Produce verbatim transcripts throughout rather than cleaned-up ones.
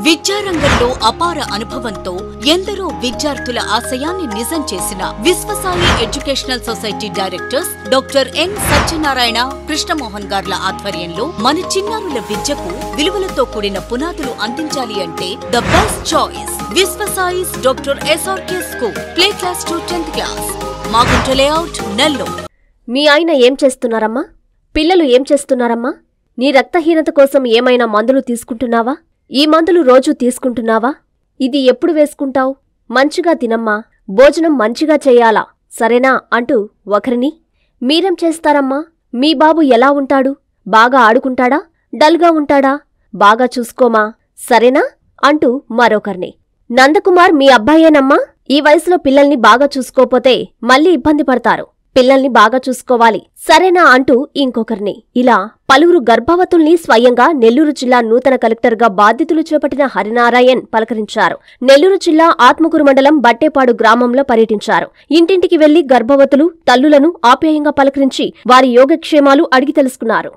విద్యారంగంలో అపార అనుభవంతో ఎందరో విద్యార్థుల ఆశయాన్ని నిజం చేసిన Visvasai educational society directors doctor N Satyanarayana Krishnamohan గార్ల ఆధ్వర్యంలో మన చిన్నారుల విద్యకు విలువలతో కూడిన పునాదులు అందించాలి అంటే the best choice Visvasai's doctor SRK school play class to tenth class Magunta layout Nellore. మీ ఆయన ఏం చేస్తున్నారమ్మా? పిల్లలు ఏం చేస్తున్నారమ్మా? నీ రక్తహీనత కోసం ఏమైనా మందులు తీసుకుంటున్నావా? ఈ మందులు రోజూ తీసుకుంటున్నావా? ఇది ఎప్పుడు వేసుకుంటావు? మంచిగా తినమ్మా, భోజనం మంచిగా చెయ్యాలా, సరేనా అంటూ ఒకరిని, మీరేం చేస్తారమ్మా? మీ బాబు ఎలా ఉంటాడు? బాగా ఆడుకుంటాడా? డల్గా ఉంటాడా? బాగా చూసుకోమా, సరేనా అంటూ మరొకరిని, నందకుమార్ మీ అబ్బాయేనమ్మా? ఈ వయసులో పిల్లల్ని బాగా చూసుకోపోతే మళ్ళీ ఇబ్బంది పడతారు, పిల్లల్ని బాగా చూసుకోవాలి, సరేనా అంటూ ఇంకొకరిని. ఇలా పలువురు గర్భవతుల్ని స్వయంగా నెల్లూరు జిల్లా నూతన కలెక్టర్గా బాధ్యతలు చేపట్టిన హరినారాయణ్ పలకరించారు. నెల్లూరు జిల్లా ఆత్మకూరు మండలం బట్టేపాడు గ్రామంలో పర్యటించారు. ఇంటింటికి వెళ్లి గర్భవతులు, తల్లులను ఆప్యాయంగా పలకరించి వారి యోగక్షేమాలు అడిగి తెలుసుకున్నారు.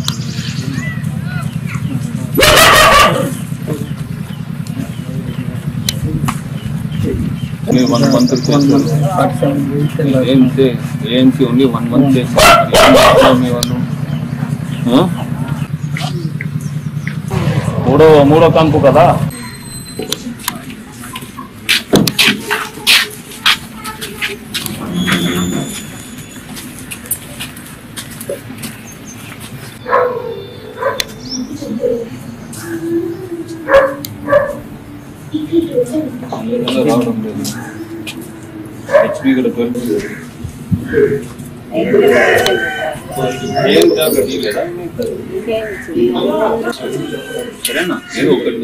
One month AMC only one month చేస్తారు. మీ వాళ్ళు మూడో మూడో కాన్పు కదా. రావడం లేదు. హెచ్పి కూడా ఏం టాబ్లెట్ లేదా? సరేనా, ఏదో ఒకటి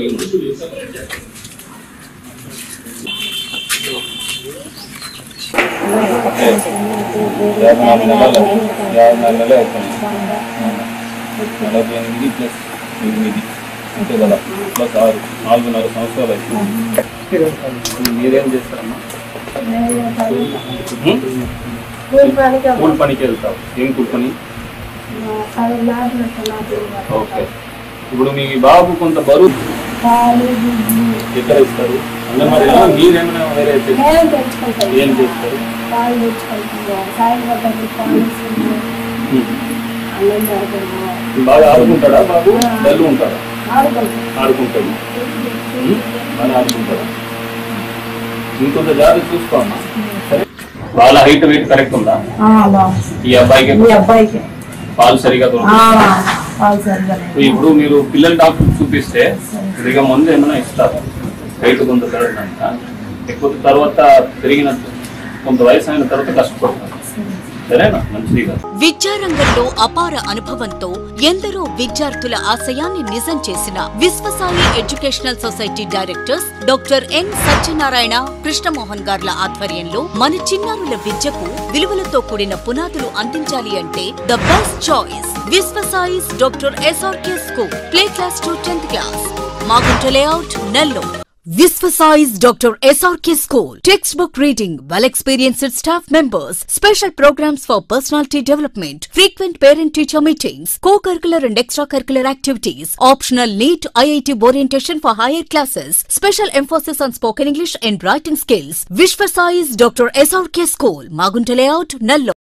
యాభై నాలుగు నెలలు యాభై నాలుగు నెలలు అవుతుంది. నలభై ఎనిమిది ప్లస్ ఎనిమిది అంతే కదా, ప్లస్ ఆరు నాలుగున్నర సంవత్సరాలు అవుతుంది. మీరేం చేస్తారమ్మా? కూలి పనికి వెళ్తావు. ఏం కూలి పని? ఓకే. ఇప్పుడు మీ బాబు కొంత బరువు ఎక్కడ ఇస్తారు? అంగన్వాడీలో మీరేమైనా వేరే ఏం చేస్తారు? బాగా ఆడుకుంటాడా బాబు? డల్లు ఉంటాడా? ఆడుకుంటాడు. బాగా ఆడుకుంటాడా? ఇంకొంత జాగ్రత్త చూసుకోమ్మా. సరే, వాళ్ళ హైట్ వెయిట్ కరెక్ట్ ఉందా? ఈ అబ్బాయికి పాలు సరిగా దొరుకుతుంది. ఇప్పుడు మీరు పిల్లల డాక్టర్ చూపిస్తే సరిగా ముందు ఏమైనా ఇస్తారు. హైట్ కొంత పెరగడానికి ఎక్కువ తర్వాత పెరిగిన కొంత వయసు అయిన తర్వాత కష్టపడతారు. విద్యారంగంలో అపార అనుభవంతో ఎందరో విద్యార్థుల ఆశయాన్ని నిజం చేసిన Visvasai educational society directors doctor N Satyanarayana Krishnamohan గార్ల ఆధ్వర్యంలో మన చిన్నారుల విద్యకు విలువలతో కూడిన పునాదులు అందించాలి అంటే the best choice Visvasai's doctor SRK school play class to tenth class Magunta layout Nellore. Visvasai's Doctor S R K School. Textbook reading, well-experienced staff members, special programs for personality development, frequent parent-teacher meetings, co-curricular and extracurricular activities, optional NEET I I T orientation for higher classes, special emphasis on spoken English and writing skills. Visvasai's Doctor S R K School, Magunta Layout, Nellore.